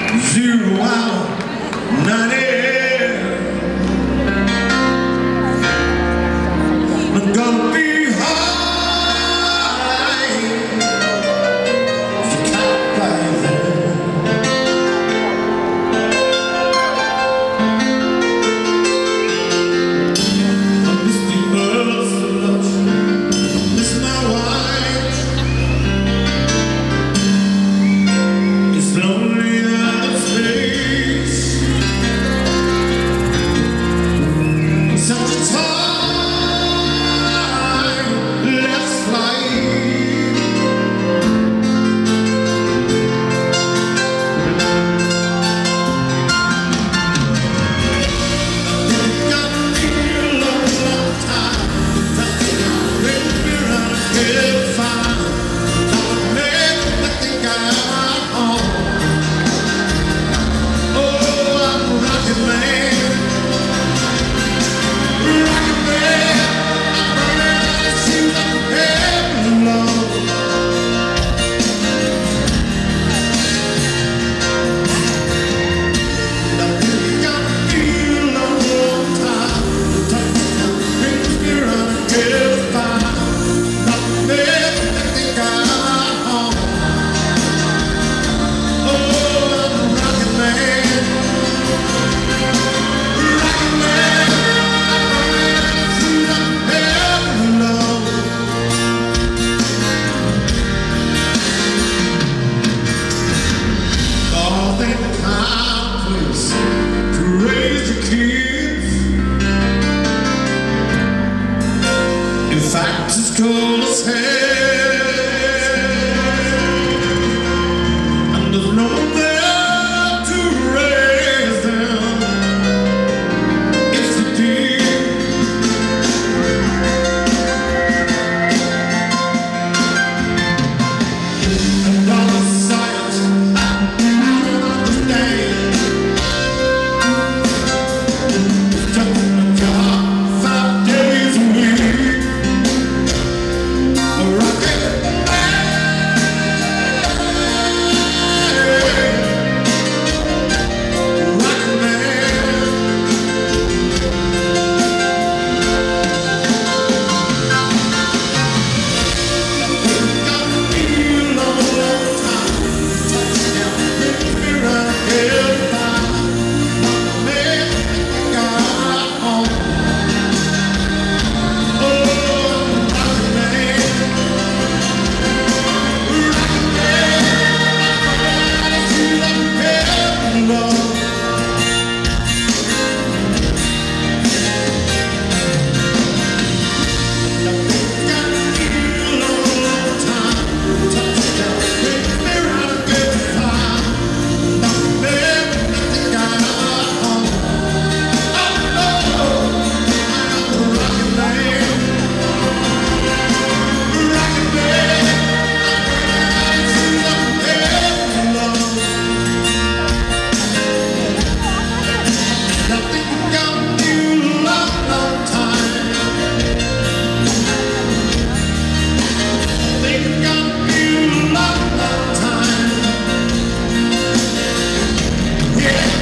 0 hour 90. I'm gonna be high as a cat by there. I miss the birds so much, miss my wife. It's lonely out of space. Such a time, let's fly. It got me a long, long time. Brings me round and get fine. Now it makes me think I'm home. Oh, I'm a rocket man. Rocket man. I'm running the shoes up heaven low. Now it got me a long, long time. Brings me round and get fine. Now it makes me think I'm home. Oh, I'm a rocket man. Rocket man. I'm running the shoes up heaven low. All think the time place to raise your kids. In fact, it's cold as hell, and there's no one there to raise them. It's the deep. And all the science I don't understand. It's just a job 5 days a week. A rocket man. Rocket man. Got me a long, long time. Touchdown, brings me round here fine. Man, got home. Oh, rocket man. Rocket man. Shoot up heaven low. Got me a long, long time. Touchdown, brings me round here fine. Man, got home. Oh, I'm a rocket man. Rocket man. Shoot up heaven low. Nothing got me a long, long time. Think got me a long, long time. Yeah.